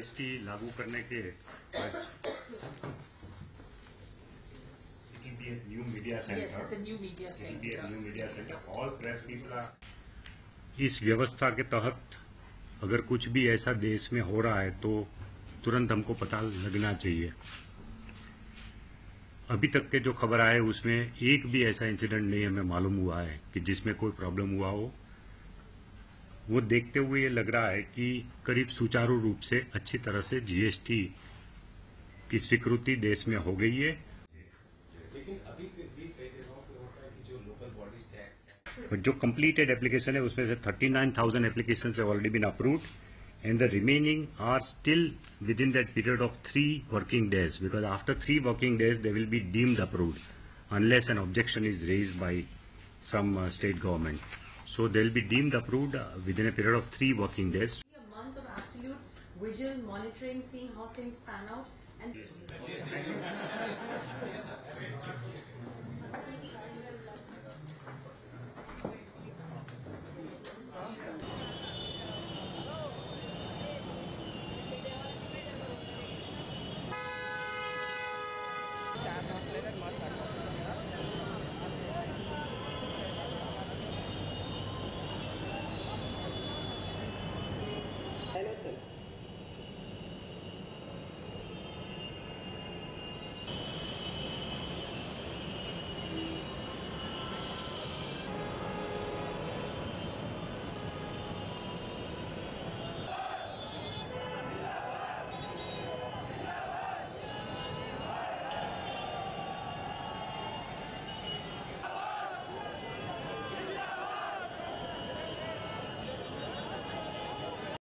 GST लागू करने के आज it will be a new media center. Yes, at the new media It will center. be a new media center. All press people are. इस व्यवस्था के तहत अगर कुछ भी ऐसा देश में हो रहा है तो तुरंत हमको पता लगना चाहिए। अभी तक के जो खबर आए उसमें एक भी ऐसा इंसिडेंट नहीं हमें मालूम हुआ है कि जिसमें कोई प्रॉब्लम हुआ हो। वो देखते हुए ये लग रहा है कि करीब सुचारू रूप से अच्छी तरह से जीएसटी की स्वीकृति देश में हो गई है। लेकिन अभी भी कई जगहों पे होता है कि जो लोकल बॉडीज टैक्स जो completed application है उसमें से 39,000 applications have already been approved and the remaining are still within that period of 3 working days, because after 3 working days they will be deemed approved unless an objection is raised by some state government. So they will be deemed approved within a period of 3 working days. A month of absolute visual monitoring, seeing how things pan out, and Translated must